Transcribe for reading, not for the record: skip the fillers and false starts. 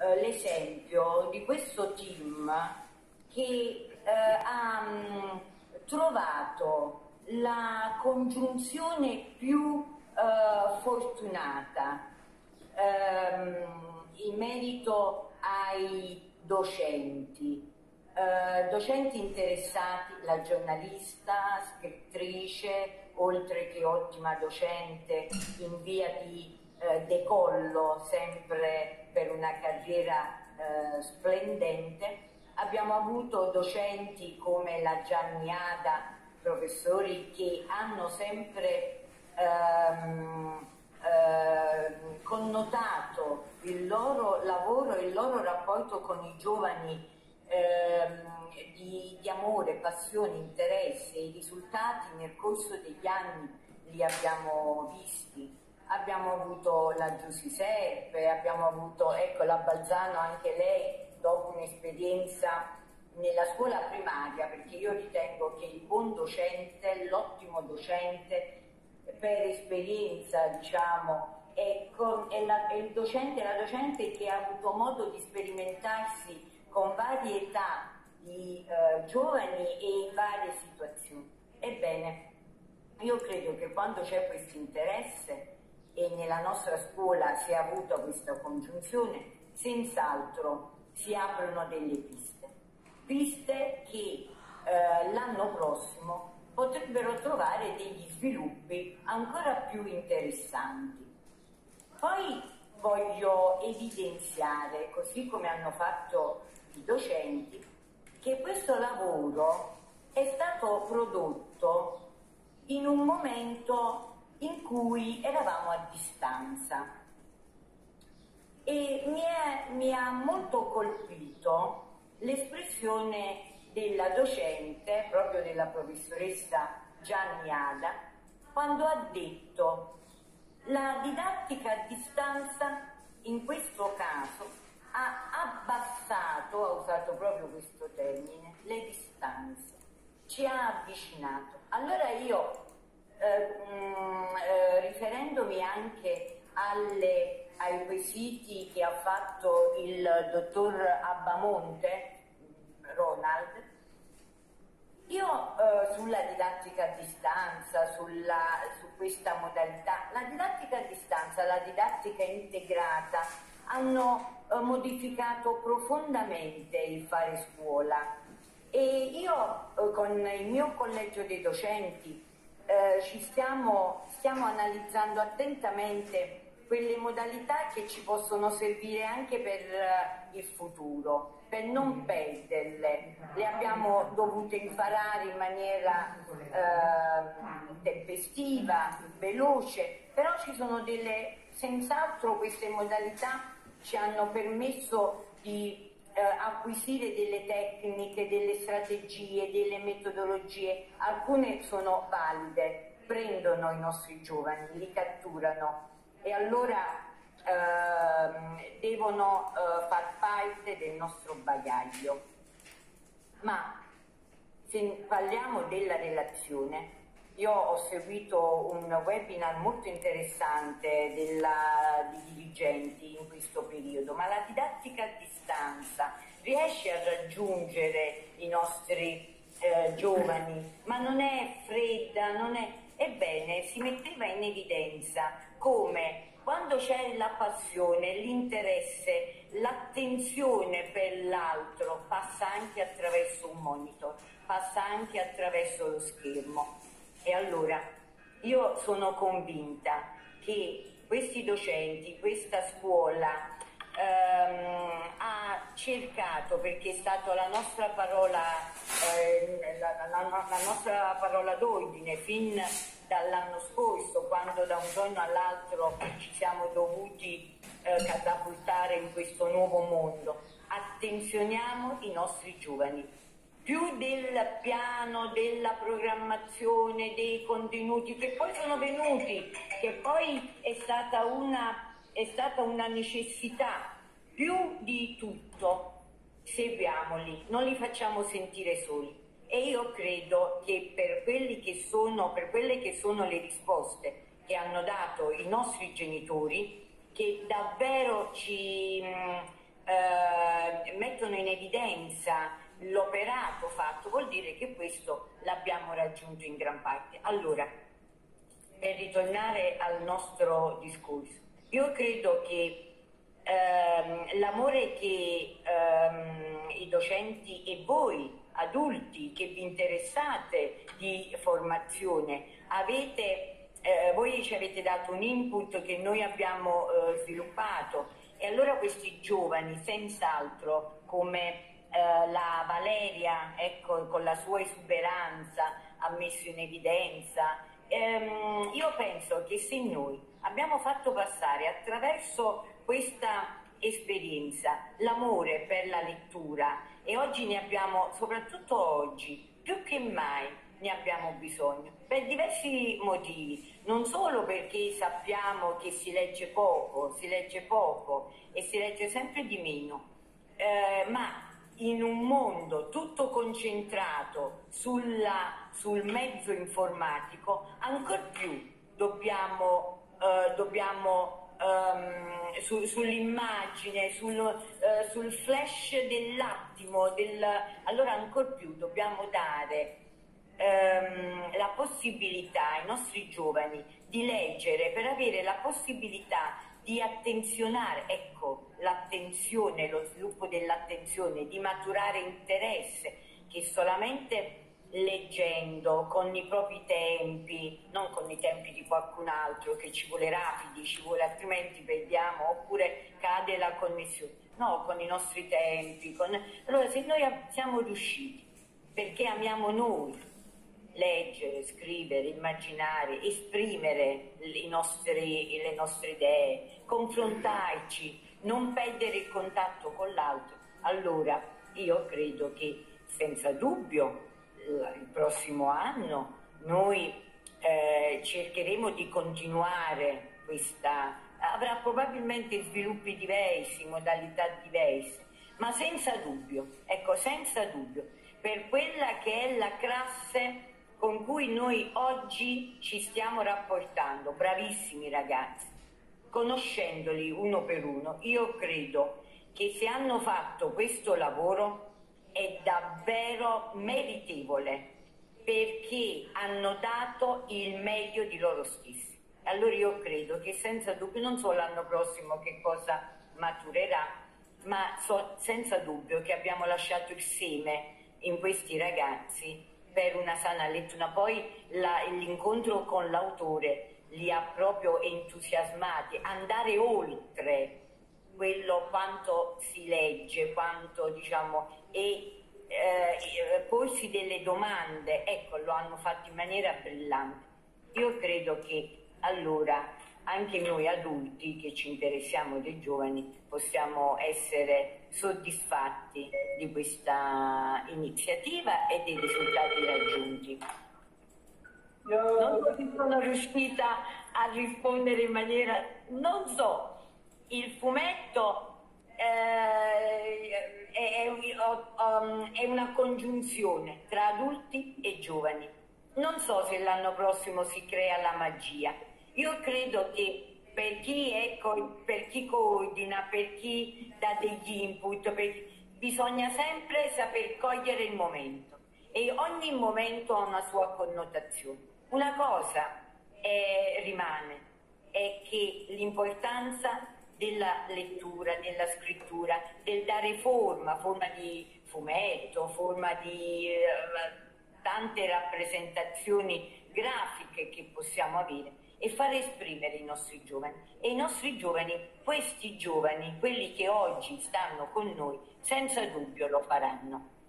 l'esempio di questo team che ha trovato la congiunzione più fortunata in merito ai docenti. Docenti interessati, la giornalista, scrittrice, oltre che ottima docente in via di decollo, sempre per una carriera splendente. Abbiamo avuto docenti come la Gianni Ada, professori che hanno sempre connotato il loro lavoro e il loro rapporto con i giovani di amore, passione, interesse. I risultati nel corso degli anni li abbiamo visti. Abbiamo avuto la Giusy Serpe, abbiamo avuto, ecco, la Balzano, anche lei dopo un'esperienza nella scuola primaria, perché io ritengo che il buon docente, l'ottimo docente, per esperienza, diciamo, è il docente, la docente che ha avuto modo di sperimentarsi con varie età di giovani e in varie situazioni. Ebbene, io credo che quando c'è questo interesse, e nella nostra scuola si è avuta questa congiunzione, senz'altro si aprono delle piste che l'anno prossimo potrebbero trovare degli sviluppi ancora più interessanti. Poi voglio evidenziare, così come hanno fatto i docenti, che questo lavoro è stato prodotto in un momento in cui eravamo a distanza e mi ha molto colpito l'espressione della docente, proprio della professoressa Gianni Ada, quando ha detto: la didattica a distanza in questo caso ha abbassato, ha usato proprio questo termine, le distanze, ci ha avvicinato. Allora io, riferendomi anche ai quesiti che ha fatto il dottor Abbamonte, Ronald, io sulla didattica a distanza, su questa modalità, la didattica a distanza, la didattica integrata hanno modificato profondamente il fare scuola, e io con il mio collegio dei docenti stiamo analizzando attentamente quelle modalità che ci possono servire anche per il futuro, per non perderle. Le abbiamo dovute imparare in maniera tempestiva, veloce, però ci sono senz'altro queste modalità ci hanno permesso di acquisire delle tecniche, delle strategie, delle metodologie. Alcune sono valide, prendono i nostri giovani, li catturano e allora devono far parte del nostro bagaglio. Ma se parliamo della relazione, io ho seguito un webinar molto interessante di dirigenti in questo periodo, ma la didattica a distanza riesce a raggiungere i nostri giovani, ma non è fredda, non è... Ebbene, si metteva in evidenza come quando c'è la passione, l'interesse, l'attenzione per l'altro passa anche attraverso un monitor, passa anche attraverso lo schermo. E allora io sono convinta che questi docenti, questa scuola ha cercato, perché è stata la nostra parola, la nostra parola d'ordine fin dall'anno scorso, quando da un giorno all'altro ci siamo dovuti catapultare in questo nuovo mondo. Attenzioniamo i nostri giovani, più del piano, della programmazione, dei contenuti che poi sono venuti, che poi è stata una necessità. Più di tutto seguiamoli, non li facciamo sentire soli. E io credo che per quelle che sono le risposte che hanno dato i nostri genitori, che davvero ci evidenza l'operato fatto, vuol dire che questo l'abbiamo raggiunto in gran parte. Allora, per ritornare al nostro discorso, io credo che l'amore che i docenti e voi adulti che vi interessate di formazione avete, voi ci avete dato un input che noi abbiamo sviluppato, e allora questi giovani senz'altro come la Valeria, ecco, con la sua esuberanza ha messo in evidenza, io penso che se noi abbiamo fatto passare attraverso questa esperienza l'amore per la lettura, e oggi ne abbiamo, soprattutto oggi, più che mai ne abbiamo bisogno, per diversi motivi, non solo perché sappiamo che si legge poco e si legge sempre di meno, ma in un mondo tutto concentrato sul mezzo informatico, ancor più dobbiamo sull'immagine, sul flash dell'attimo, allora ancor più dobbiamo dare la possibilità ai nostri giovani di leggere, per avere la possibilità di attenzionare, ecco, l'attenzione, lo sviluppo dell'attenzione, di maturare interesse, che solamente leggendo con i propri tempi, non con i tempi di qualcun altro che ci vuole rapidi, ci vuole, altrimenti perdiamo, oppure cade la connessione, no, con i nostri tempi, allora se noi siamo riusciti, perché amiamo noi leggere, scrivere, immaginare, esprimere le nostre idee, confrontarci, non perdere il contatto con l'altro, allora io credo che senza dubbio il prossimo anno noi cercheremo di continuare avrà probabilmente sviluppi diversi, modalità diverse, ma senza dubbio, ecco, senza dubbio, per quella che è la classe con cui noi oggi ci stiamo rapportando, bravissimi ragazzi, conoscendoli uno per uno, io credo che se hanno fatto questo lavoro è davvero meritevole, perché hanno dato il meglio di loro stessi. Allora io credo che senza dubbio, non solo l'anno prossimo che cosa maturerà, ma senza dubbio che abbiamo lasciato il seme in questi ragazzi per una sana lettura. Poi l'incontro con l'autore li ha proprio entusiasmati, andare oltre quello quanto si legge, quanto diciamo, e porsi delle domande, ecco, lo hanno fatto in maniera brillante. Io credo che allora anche noi adulti che ci interessiamo dei giovani possiamo essere soddisfatti di questa iniziativa e dei risultati raggiunti. Non so se sono riuscita a rispondere in maniera, non so, il fumetto è una congiunzione tra adulti e giovani. Non so se l'anno prossimo si crea la magia. Io credo che per chi coordina, per chi dà degli input, bisogna sempre saper cogliere il momento, e ogni momento ha una sua connotazione. Una cosa rimane, è che l'importanza della lettura, della scrittura, del dare forma di fumetto, forma di tante rappresentazioni grafiche che possiamo avere, e far esprimere i nostri giovani. E i nostri giovani, questi giovani, quelli che oggi stanno con noi, senza dubbio lo faranno.